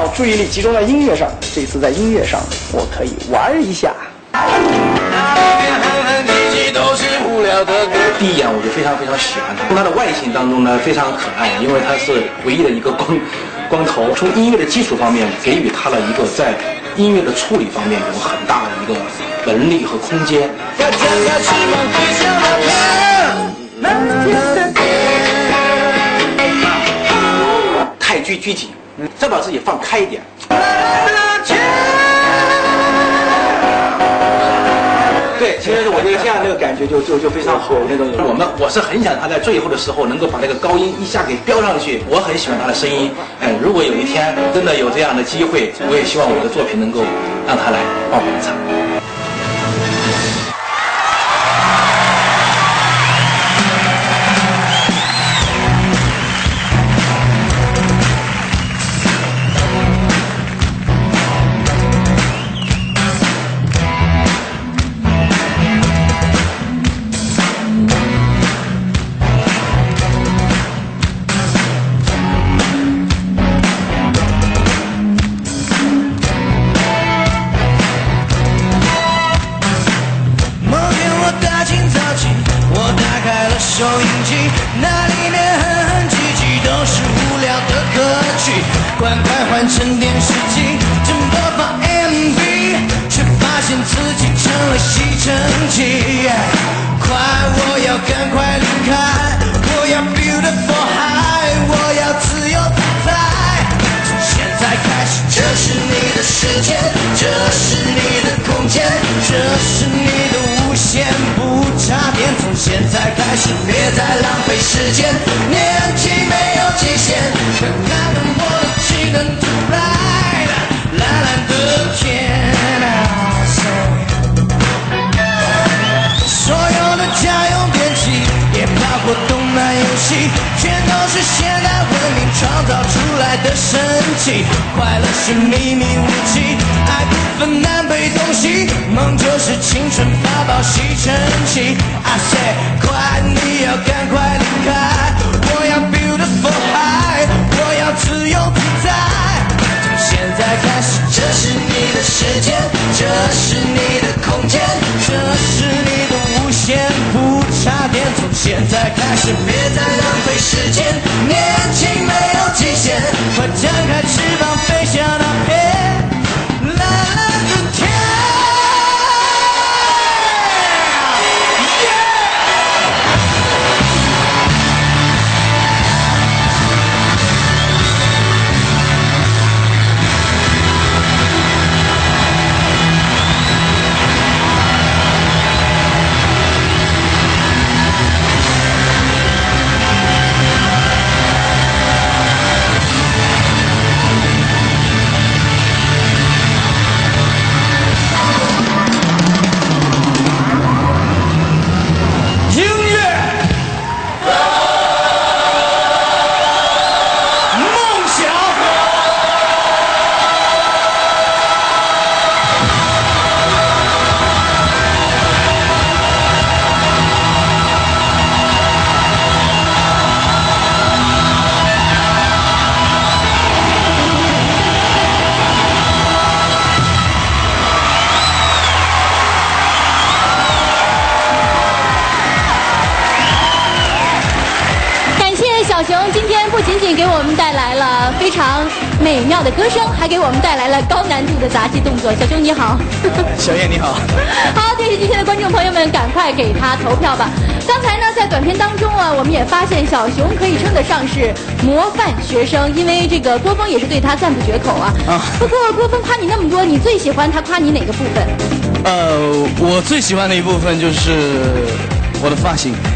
要注意力集中在音乐上。这次在音乐上，我可以玩一下。 第一眼我就非常喜欢他，从他的外形当中呢非常可爱，因为他是唯一的一个光头。从音乐的基础方面，给予他了一个在音乐的处理方面有很大的一个能力和空间。太拘谨，再把自己放开一点。对，其实我觉得这样那个感觉就非常好那种。我是很想他在最后的时候能够把那个高音一下给飙上去，我很喜欢他的声音。如果有一天真的有这样的机会，我也希望我的作品能够让他来帮我们唱。 收音机，那里面哼哼唧唧都是无聊的歌曲，快换成电视机，正播放 MV， 却发现自己成了吸尘器。快，我要赶快离开，我要 beautiful high， 我要自由自在。从现在开始，这是你的世界，这是你的空间，这是你的无限不插电。从现在开始，别再浪费时间，年纪没有极限，快看看我的技能 tonight， 蓝蓝的天所有的家用电器，也包括动漫游戏，全都是现代文明创造出来的神奇。快乐是秘密武器，爱不分南北东西，梦就是青春法宝吸尘器。I say， 快，你要赶快离开，我要 beautiful high， 我要自由自在。从现在开始，这是你的世界，这是你的空间，这是你的无限不插电。从现在开始，别再浪费时间，年轻没有极限，快张开翅膀飞向那片蓝蓝的天。 小熊今天不仅仅给我们带来了非常美妙的歌声，还给我们带来了高难度的杂技动作。小熊你好。 小叶你好。 好，电视机前的观众朋友们，赶快给他投票吧。刚才呢，在短片当中啊，我们也发现小熊可以称得上是模范学生，因为这个郭峰也是对他赞不绝口啊。不过郭峰夸你那么多，你最喜欢他夸你哪个部分？ 我最喜欢的一部分就是我的发型。